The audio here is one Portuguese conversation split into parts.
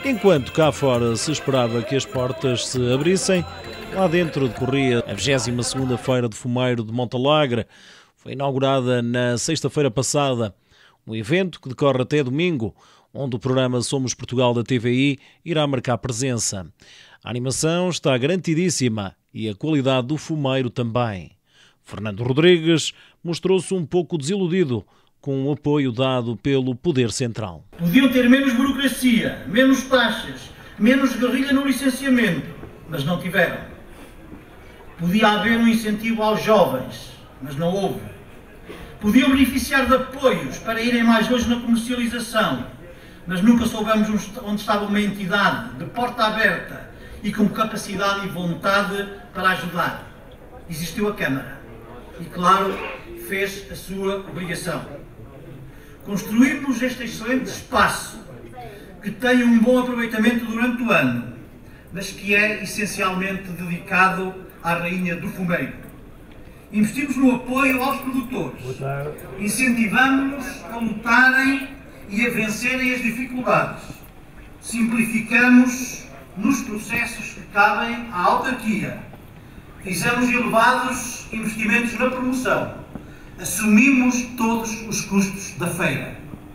Enquanto cá fora se esperava que as portas se abrissem, lá dentro decorria a 22ª Feira do Fumeiro de Montalegre. Foi inaugurada na sexta-feira passada, um evento que decorre até domingo, onde o programa Somos Portugal da TVI irá marcar presença. A animação está garantidíssima e a qualidade do fumeiro também. Fernando Rodrigues mostrou-se um pouco desiludido com o apoio dado pelo Poder Central. Podiam ter menos burocracia, menos taxas, menos guerrilha no licenciamento, mas não tiveram. Podia haver um incentivo aos jovens, mas não houve. Podiam beneficiar de apoios para irem mais longe na comercialização, mas nunca soubemos onde estava uma entidade de porta aberta e com capacidade e vontade para ajudar. Existiu a Câmara e, claro, fez a sua obrigação. Construímos este excelente espaço que tem um bom aproveitamento durante o ano, mas que é essencialmente dedicado à Rainha do Fumeiro. Investimos no apoio aos produtores, incentivamos-nos a lutarem e a vencerem as dificuldades, simplificamos nos processos que cabem à autarquia, fizemos elevados investimentos na promoção, assumimos todos os custos da feira.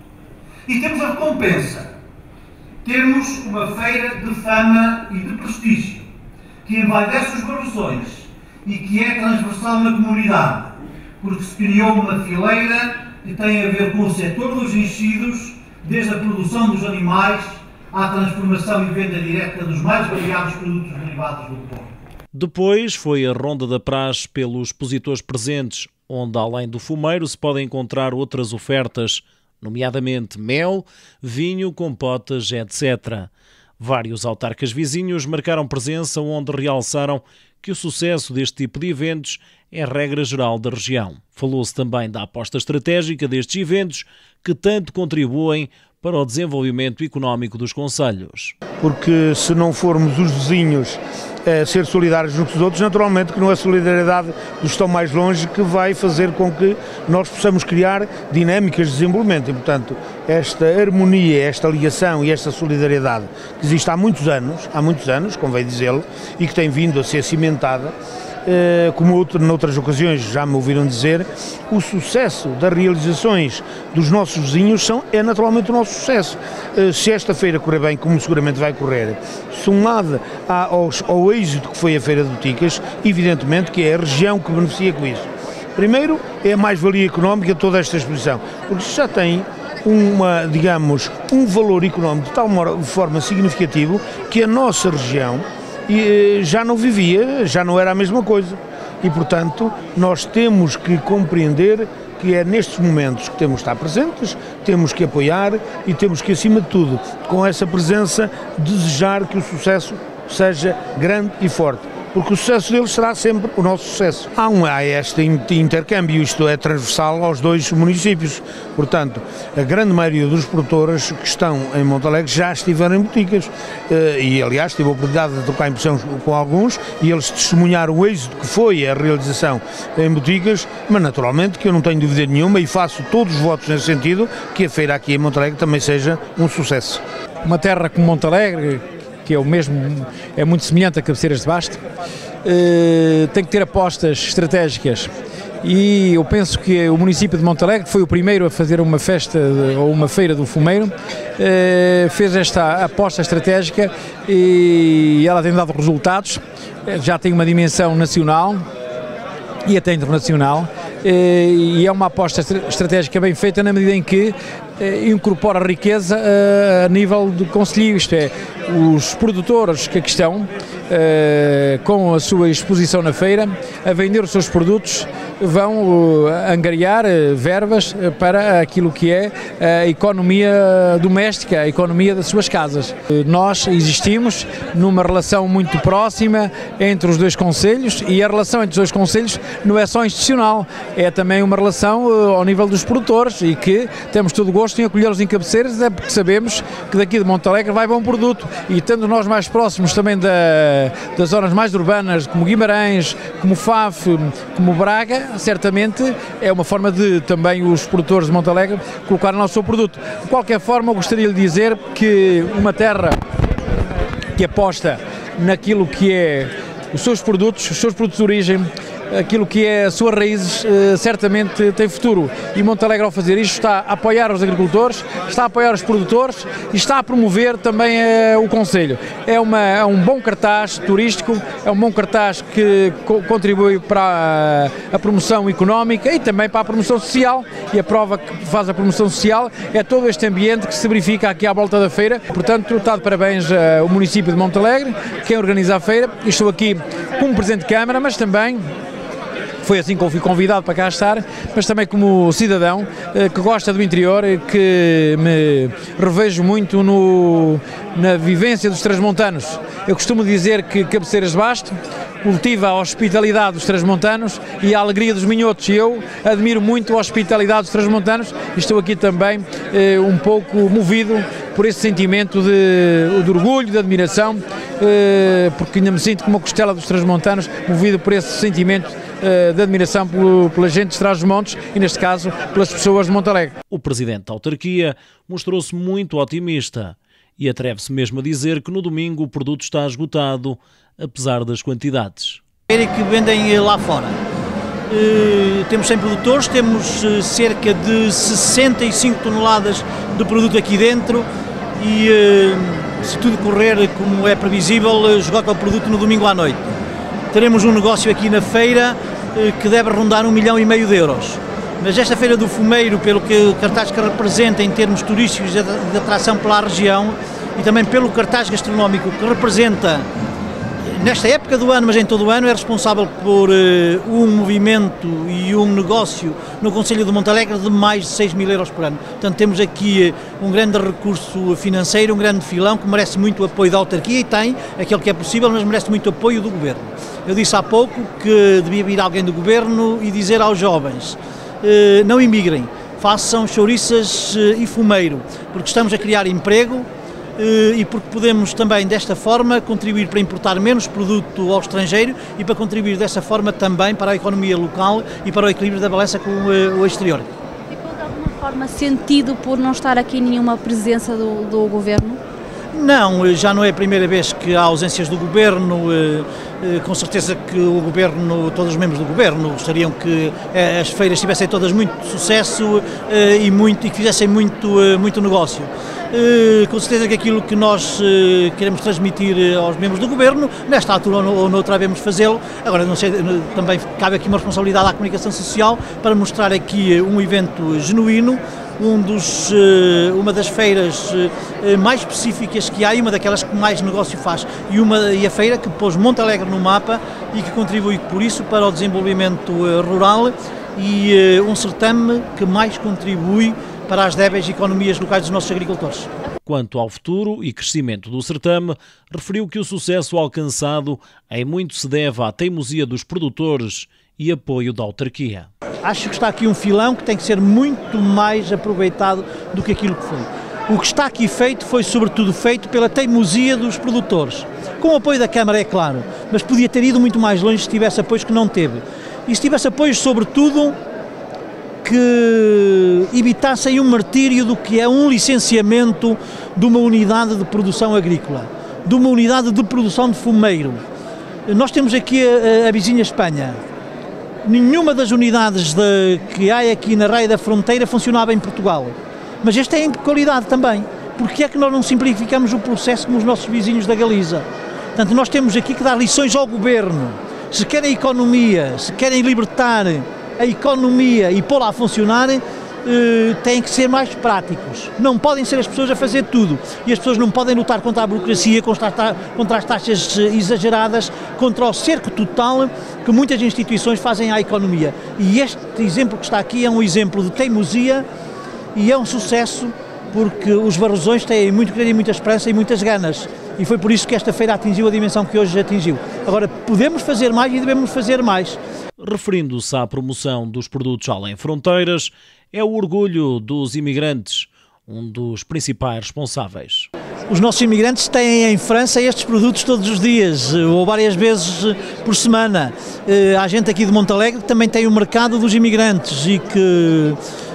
E temos a recompensa. Temos uma feira de fama e de prestígio, que envaidece os barrosões e que é transversal na comunidade, porque se criou uma fileira que tem a ver com o setor dos enchidos, desde a produção dos animais à transformação e venda direta dos mais variados produtos derivados do porco. Depois foi a Ronda da Praxe pelos expositores presentes, onde além do fumeiro se podem encontrar outras ofertas, nomeadamente mel, vinho, compotas, etc. Vários autarcas vizinhos marcaram presença, onde realçaram que o sucesso deste tipo de eventos é a regra geral da região. Falou-se também da aposta estratégica destes eventos, que tanto contribuem para o desenvolvimento económico dos concelhos. Porque se não formos os vizinhos a ser solidários uns com os outros, naturalmente que não é a solidariedade dos que estão mais longe que vai fazer com que nós possamos criar dinâmicas de desenvolvimento. E, portanto, esta harmonia, esta ligação e esta solidariedade que existe há muitos anos, convém dizê-lo, e que tem vindo a ser cimentada, como noutras ocasiões já me ouviram dizer, o sucesso das realizações dos nossos vizinhos é naturalmente o nosso sucesso. Se esta feira correr bem, como seguramente vai correr, somado ao êxito que foi a Feira de Boticas, evidentemente que é a região que beneficia com isso. Primeiro, é a mais-valia económica de toda esta exposição, porque já tem um valor económico de tal forma significativo que a nossa região já não vivia, já não era a mesma coisa. E, portanto, nós temos que compreender que é nestes momentos que temos que estar presentes, temos que apoiar e temos que, acima de tudo, com essa presença, desejar que o sucesso seja grande e forte. Porque o sucesso deles será sempre o nosso sucesso. Há este intercâmbio, isto é transversal aos dois municípios. Portanto, a grande maioria dos produtores que estão em Montalegre já estiveram em Boticas. E, aliás, tive a oportunidade de trocar impressão com alguns e eles testemunharam o êxito que foi a realização em Boticas, mas naturalmente que eu não tenho dúvida nenhuma e faço todos os votos nesse sentido, que a feira aqui em Montalegre também seja um sucesso. Uma terra como Montalegre, que é muito semelhante a Cabeceiras de Basto, tem que ter apostas estratégicas e eu penso que o município de Montalegre foi o primeiro a fazer uma festa ou uma feira do fumeiro, fez esta aposta estratégica e ela tem dado resultados, já tem uma dimensão nacional e até internacional, e é uma aposta estratégica bem feita na medida em que incorpora riqueza a nível do concelho, isto é, os produtores que aqui estão, com a sua exposição na feira, a vender os seus produtos, vão angariar verbas para aquilo que é a economia doméstica, a economia das suas casas. Nós existimos numa relação muito próxima entre os dois concelhos e a relação entre os dois concelhos não é só institucional, é também uma relação ao nível dos produtores e que temos todo o gosto em acolhê-los em Cabeceiras, é porque sabemos que daqui de Montalegre vai bom produto e estando nós mais próximos também das zonas mais urbanas, como Guimarães, como Faf, como Braga, certamente é uma forma de também os produtores de Montalegre colocarem lá o seu produto. De qualquer forma, eu gostaria de dizer que uma terra que aposta naquilo que é os seus produtos de origem, aquilo que é as suas raízes, certamente tem futuro. E Montalegre, ao fazer isto, está a apoiar os agricultores, está a apoiar os produtores e está a promover também o concelho. É um bom cartaz turístico, é um bom cartaz que contribui para a promoção económica e também para a promoção social, e a prova que faz a promoção social é todo este ambiente que se verifica aqui à volta da feira. Portanto, está de parabéns ao município de Montalegre, quem organiza a feira. Estou aqui como Presidente de Câmara, mas também foi assim que eu fui convidado para cá estar, mas também como cidadão que gosta do interior, que me revejo muito na vivência dos transmontanos. Eu costumo dizer que Cabeceiras de Basto cultiva a hospitalidade dos transmontanos e a alegria dos minhotos, e eu admiro muito a hospitalidade dos transmontanos e estou aqui também um pouco movido por esse sentimento de orgulho, de admiração, porque ainda me sinto como a costela dos transmontanos, movido por esse sentimento de admiração pela gente de Trás-os-Montes e, neste caso, pelas pessoas de Montalegre. O presidente da autarquia mostrou-se muito otimista e atreve-se mesmo a dizer que no domingo o produto está esgotado, apesar das quantidades. Que vendem lá fora. Temos 100 produtores, temos cerca de 65 toneladas de produto aqui dentro e, se tudo correr como é previsível, esgota o produto no domingo à noite. Teremos um negócio aqui na feira que deve rondar 1,5 milhão de euros. Mas esta Feira do Fumeiro, pelo que o cartaz que representa em termos turísticos de atração pela região e também pelo cartaz gastronómico que representa nesta época do ano, mas em todo o ano, é responsável por um movimento e um negócio no concelho de Montalegre de mais de 6 mil euros por ano. Portanto, temos aqui um grande recurso financeiro, um grande filão que merece muito o apoio da autarquia e tem aquele que é possível, mas merece muito apoio do governo. Eu disse há pouco que devia vir alguém do governo e dizer aos jovens: não imigrem, façam chouriças e fumeiro, porque estamos a criar emprego e porque podemos também desta forma contribuir para importar menos produto ao estrangeiro e para contribuir dessa forma também para a economia local e para o equilíbrio da balança com o exterior. Ficou de alguma forma sentido por não estar aqui nenhuma presença do governo? Não, já não é a primeira vez que há ausências do governo, com certeza que o governo, todos os membros do governo gostariam que as feiras tivessem todas muito sucesso e que fizessem muito negócio. Com certeza que aquilo que nós queremos transmitir aos membros do governo, nesta altura ou noutra devemos fazê-lo. Agora, não sei, também cabe aqui uma responsabilidade à comunicação social para mostrar aqui um evento genuíno, uma das feiras mais específicas que há e uma daquelas que mais negócio faz e a feira que pôs Montalegre no mapa e que contribui por isso para o desenvolvimento rural e um certame que mais contribui para as débeis economias locais dos nossos agricultores. Quanto ao futuro e crescimento do certame, referiu que o sucesso alcançado em muito se deve à teimosia dos produtores e apoio da autarquia. Acho que está aqui um filão que tem que ser muito mais aproveitado do que aquilo que foi. O que está aqui feito foi sobretudo feito pela teimosia dos produtores, com o apoio da Câmara, é claro, mas podia ter ido muito mais longe se tivesse apoios que não teve. E se tivesse apoios, sobretudo, que evitassem um martírio do que é um licenciamento de uma unidade de produção agrícola, de uma unidade de produção de fumeiro. Nós temos aqui a vizinha Espanha. Nenhuma das unidades que há aqui na Raia da Fronteira funcionava em Portugal, mas este é em qualidade também. Porque é que nós não simplificamos o processo como os nossos vizinhos da Galiza? Portanto, nós temos aqui que dar lições ao governo. Se querem economia, se querem libertar a economia e pô-la a funcionar, têm que ser mais práticos. Não podem ser as pessoas a fazer tudo. E as pessoas não podem lutar contra a burocracia, contra as taxas exageradas, contra o cerco total que muitas instituições fazem à economia. E este exemplo que está aqui é um exemplo de teimosia e é um sucesso porque os Barrosões têm muito querer e muita esperança e muitas ganas. E foi por isso que esta feira atingiu a dimensão que hoje atingiu. Agora, podemos fazer mais e devemos fazer mais. Referindo-se à promoção dos produtos além fronteiras, é o orgulho dos imigrantes, um dos principais responsáveis. Os nossos imigrantes têm em França estes produtos todos os dias, ou várias vezes por semana. Há gente aqui de Montalegre que também tem o mercado dos imigrantes e que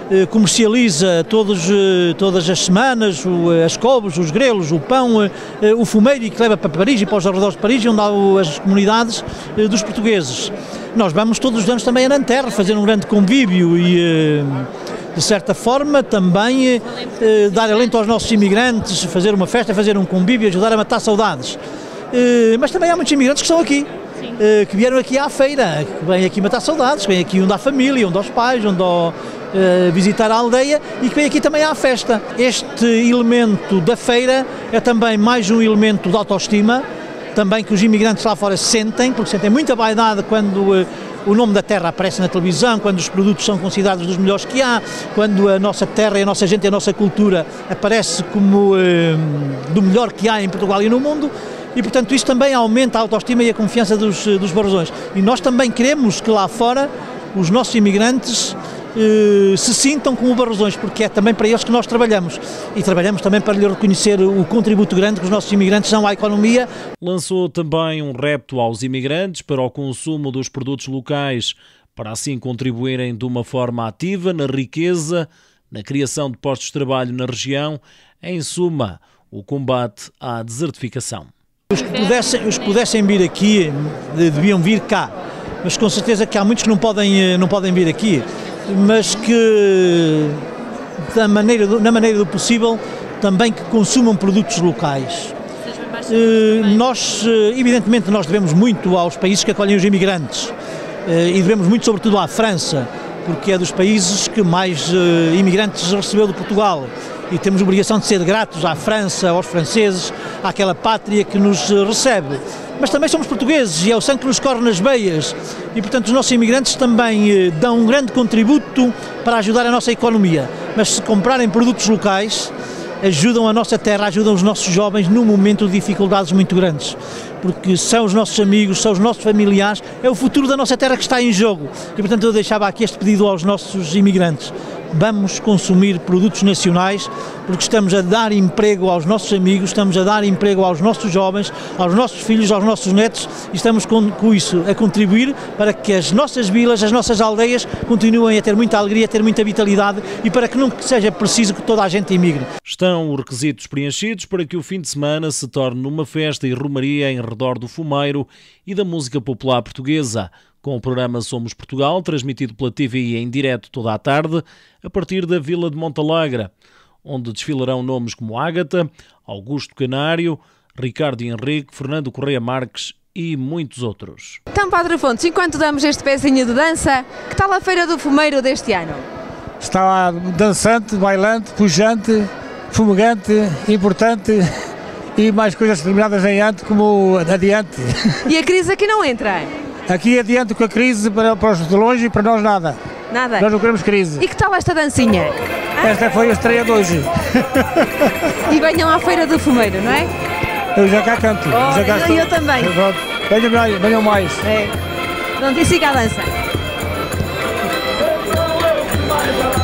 comercializa todas as semanas as couves, os grelos, o pão, o fumeiro, e que leva para Paris e para os arredores de Paris, onde há as comunidades dos portugueses. Nós vamos todos os anos também a Nanterre fazer um grande convívio e, de certa forma, também dar alento aos nossos imigrantes, fazer uma festa, fazer um convívio, ajudar a matar saudades. Mas também há muitos imigrantes que estão aqui, que vieram aqui à feira, que vêm aqui matar saudades, que vêm aqui onde há família, onde há os pais, onde há visitar a aldeia, e que vem aqui também à festa. Este elemento da feira é também mais um elemento de autoestima, também que os imigrantes lá fora sentem, porque sentem muita vaidade quando o nome da terra aparece na televisão, quando os produtos são considerados dos melhores que há, quando a nossa terra e a nossa gente e a nossa cultura aparece como do melhor que há em Portugal e no mundo. E, portanto, isso também aumenta a autoestima e a confiança dos barrosões. E nós também queremos que lá fora os nossos imigrantes se sintam como barrosões, porque é também para eles que nós trabalhamos. E trabalhamos também para lhe reconhecer o contributo grande que os nossos imigrantes dão à economia. Lançou também um repto aos imigrantes para o consumo dos produtos locais, para assim contribuírem de uma forma ativa na riqueza, na criação de postos de trabalho na região, em suma, o combate à desertificação. Os que pudessem vir aqui, deviam vir cá, mas com certeza que há muitos que não podem vir aqui, mas que na maneira do possível também que consumam produtos locais. Nós, evidentemente, nós devemos muito aos países que acolhem os imigrantes e devemos muito sobretudo à França, porque é dos países que mais imigrantes recebeu de Portugal. E temos a obrigação de ser gratos à França, aos franceses, àquela pátria que nos recebe. Mas também somos portugueses e é o sangue que nos corre nas veias. E, portanto, os nossos imigrantes também dão um grande contributo para ajudar a nossa economia. Mas se comprarem produtos locais, ajudam a nossa terra, ajudam os nossos jovens num momento de dificuldades muito grandes. Porque são os nossos amigos, são os nossos familiares, é o futuro da nossa terra que está em jogo. E, portanto, eu deixava aqui este pedido aos nossos imigrantes. Vamos consumir produtos nacionais, porque estamos a dar emprego aos nossos amigos, estamos a dar emprego aos nossos jovens, aos nossos filhos, aos nossos netos, e estamos com isso a contribuir para que as nossas vilas, as nossas aldeias continuem a ter muita alegria, a ter muita vitalidade, e para que não seja preciso que toda a gente emigre. Estão os requisitos preenchidos para que o fim de semana se torne uma festa e romaria em redor do fumeiro e da música popular portuguesa, com o programa Somos Portugal, transmitido pela TVI em direto toda a tarde, a partir da Vila de Montalegre, onde desfilarão nomes como Ágata, Augusto Canário, Ricardo Henrique, Fernando Correia Marques e muitos outros. Então, Padre Afonso, enquanto damos este pezinho de dança, que tal a Feira do Fumeiro deste ano? Está dançante, bailante, pujante, fumegante, importante e mais coisas determinadas em ante como adiante. E a crise aqui não entra? Aqui adiante com a crise para os de longe e para nós nada. Nada? Nós não queremos crise. E que tal esta dancinha? Esta foi a estreia de hoje. E venham à Feira do Fumeiro, não é? Eu já cá canto. Oh, já cá eu também. Venham mais. É. Pronto, e siga a dança.